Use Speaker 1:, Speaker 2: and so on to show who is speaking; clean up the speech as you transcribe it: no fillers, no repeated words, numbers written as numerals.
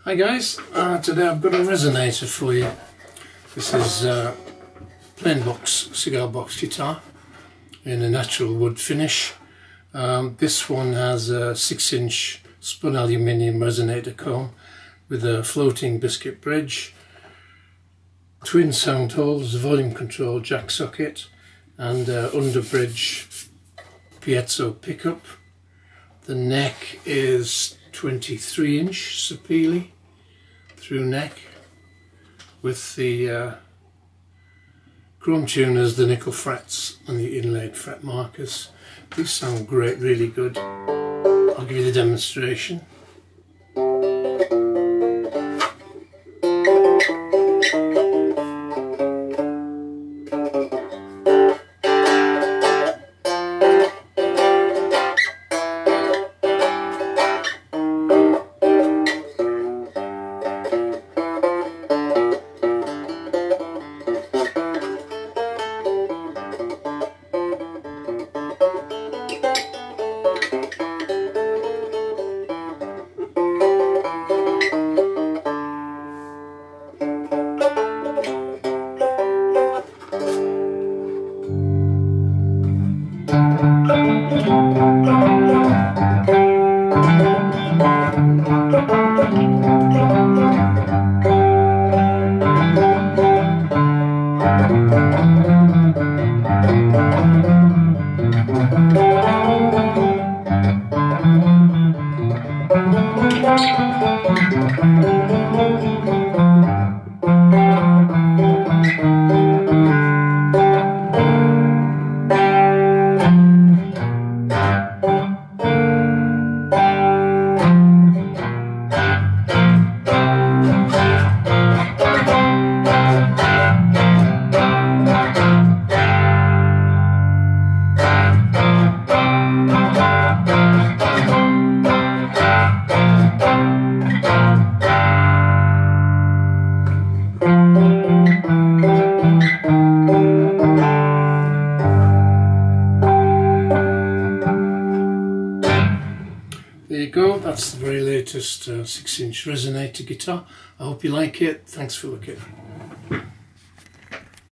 Speaker 1: Hi guys, today I've got a resonator for you. This is a plain box, cigar box guitar in a natural wood finish. This one has a 6-inch spun aluminium resonator comb with a floating biscuit bridge, twin sound holes, volume control jack socket and under bridge piezo pickup. The neck is 23-inch Sapele through neck with the chrome tuners, the nickel frets and the inlaid fret markers. These sound great, really good. I'll give you the demonstration. There you go, that's the very latest 6-inch resonator guitar. I hope you like it. Thanks for looking.